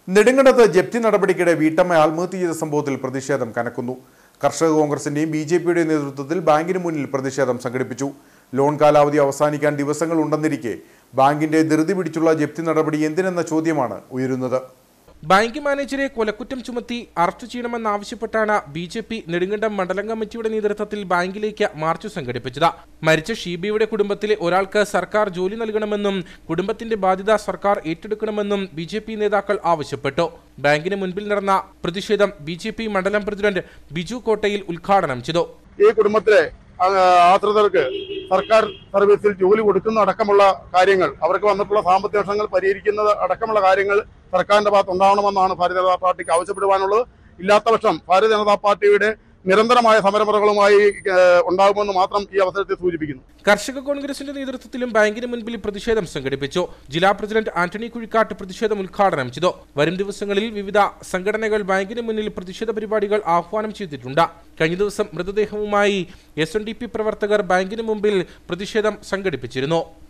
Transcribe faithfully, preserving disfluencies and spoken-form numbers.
നെടുങ്കണ്ടത്ത് ജപ്തി നടപടിക്കിടെ വീട്ടമ്മ ആത്മഹത്യ ചെയ്ത സംഭവത്തിൽ പ്രതിഷേധം കനക്കുന്നു. കർഷക കോൺഗ്രസിന്റെയും ബി ജെ പിയുടെയും നേതൃത്വത്തിൽ ബാങ്കിന് മുന്നിൽ പ്രതിഷേധം സംഘടിപ്പിച്ചു. ലോൺ കാലാവധി അവസാനിക്കാൻ ദിവസങ്ങൾ ഉണ്ടെന്നിരിക്കെ ബാങ്കിന്റെ ധൃതി പിടിച്ചുള്ള ജപ്തി നടപടി എന്തിനെന്ന ചോദ്യമാണ് ഉയരുന്നത്. ബാങ്ക് മാനേജരെ കൊലക്കുറ്റം ചുമത്തി അറസ്റ്റ് ചെയ്യണമെന്നാവശ്യപ്പെട്ടാണ് ബി ജെ പി നെടുങ്കണ്ടം മണ്ഡലം കമ്മിറ്റിയുടെ നേതൃത്വത്തിൽ ബാങ്കിലേക്ക് മാർച്ച് സംഘടിപ്പിച്ചത്. മരിച്ച ഷീബയുടെ കുടുംബത്തിലെ ഒരാൾക്ക് സർക്കാർ ജോലി നൽകണമെന്നും കുടുംബത്തിന്റെ ബാധ്യത സർക്കാർ ഏറ്റെടുക്കണമെന്നും ബി ജെ പി നേതാക്കൾ ആവശ്യപ്പെട്ടു. ബാങ്കിന് മുൻപിൽ നടന്ന പ്രതിഷേധം ബി ജെ പി മണ്ഡലം പ്രസിഡന്റ് ബിജു കോട്ടയിൽ ഉദ്ഘാടനം ചെയ്തു. ഈ കുടുംബത്തിലെ ആശ്രിതർക്ക് സർക്കാർ സർവീസിൽ ജോലി കൊടുക്കുന്ന അടക്കമുള്ള കാര്യങ്ങൾ, അവർക്ക് വന്നിട്ടുള്ള സാമ്പത്തിക പ്രശ്നങ്ങൾ പരിഹരിക്കുന്നത് അടക്കമുള്ള കാര്യങ്ങൾ സർക്കാരിന്റെ ഭാഗത്ത് ഉണ്ടാവണമെന്നാണ് ഭാരതീയ ജനതാ പാർട്ടിക്ക് ആവശ്യപ്പെടുവാനുള്ളത്. ഇല്ലാത്ത പക്ഷം ഭാരതീയ ജനതാ പാർട്ടിയുടെ നിരന്തരമായ സമരമുറകളുമായി ഉണ്ടാകുമെന്ന് മാത്രം ഈ അവസരത്തിൽ സൂചിപ്പിക്കുന്നു. കർഷക കോൺഗ്രസിന്റെ നേതൃത്വത്തിലും ബാങ്കിന് മുൻപിൽ പ്രതിഷേധം സംഘടിപ്പിച്ചു. ജില്ലാ പ്രസിഡന്റ് ആന്റണി കുഴിക്കാട്ട് പ്രതിഷേധം ഉദ്ഘാടനം ചെയ്തു. വരും ദിവസങ്ങളിൽ വിവിധ സംഘടനകൾ ബാങ്കിന് മുന്നിൽ പ്രതിഷേധ പരിപാടികൾ ആഹ്വാനം ചെയ്തിട്ടുണ്ട്. കഴിഞ്ഞ ദിവസം മൃതദേഹവുമായി എസ് എൻ ഡി പി പ്രവർത്തകർ ബാങ്കിന് മുമ്പിൽ പ്രതിഷേധം സംഘടിപ്പിച്ചിരുന്നു.